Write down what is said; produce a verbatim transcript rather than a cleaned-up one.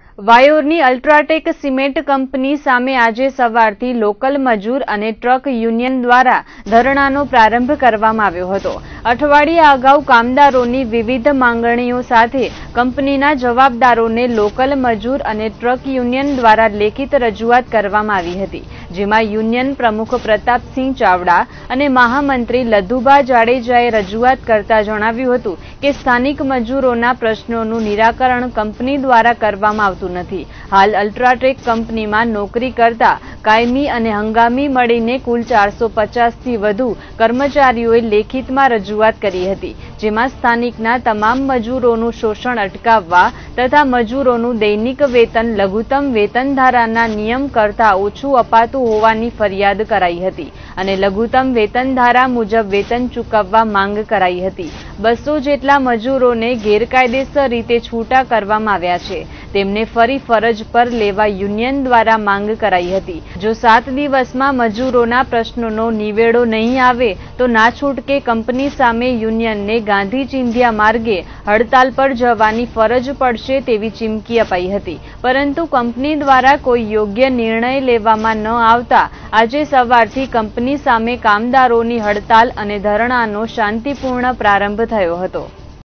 વાયોરની UltraTech cement company સામે આજે સવારથી લોકલ મજૂર અને ટ્રક યુનિયન દ્વારા ધરણાનો પ્રારંભ કરવામાં આવ્યો હતો। અઠવાડિયા અગાઉ કામદારોની વિવિધ માંગણીઓ સાથે કંપનીના જવાબદારોને લોકલ મજૂર અને ટ્રક યુનિયન દ્વારા લેખિત રજૂઆત કરવામાં આવી હતી, જેમાં યુનિયન પ્રમુખ પ્રતાપસિંહ ચાવડા અને મહામંત્રી લધુભા જાડેજાએ રજૂઆત કરતા જણાવ્યું હતું કે સ્થાનિક મજૂરોના પ્રશ્નોનું નિરાકરણ કંપની દ્વારા કરવામાં આવતું નથી। હાલ અલ્ટ્રાટેક કંપનીમાં નોકરી કરતા કાયમી અને હંગામી મળીને કુલ ચારસો પચાસ થી વધુ કર્મચારીઓએ લેખિતમાં રજૂઆત કરી હતી, જેમાં સ્થાનિકના તમામ મજૂરોનું શોષણ અટકાવવા તથા મજૂરોનું દૈનિક વેતન લઘુત્તમ વેતન ધારાના નિયમ કરતાં ઓછું અપાતું હોવાની ફરિયાદ કરાઈ હતી અને લઘુત્તમ વેતન ધારા મુજબ વેતન ચૂકવવા માંગ કરાઈ હતી। બસો જેટલા મજૂરોને ગેરકાયદેસર રીતે છૂટા કરવામાં આવ્યા છે, તેમને ફરી ફરજ પર લેવા યુનિયન દ્વારા માંગ કરાઈ હતી। જો સાત દિવસમાં મજૂરોના પ્રશ્નોનો નિવેડો નહીં આવે તો ના છૂટકે કંપની સામે યુનિયનને ગાંધી ચિંધ્યા માર્ગે હડતાલ પર જવાની ફરજ પડશે તેવી ચીમકી અપાઈ હતી, પરંતુ કંપની દ્વારા કોઈ યોગ્ય નિર્ણય લેવામાં ન આવતા આજે સવારથી કંપની સામે કામદારોની હડતાલ અને ધરણાનો શાંતિપૂર્ણ પ્રારંભ થયો હતો।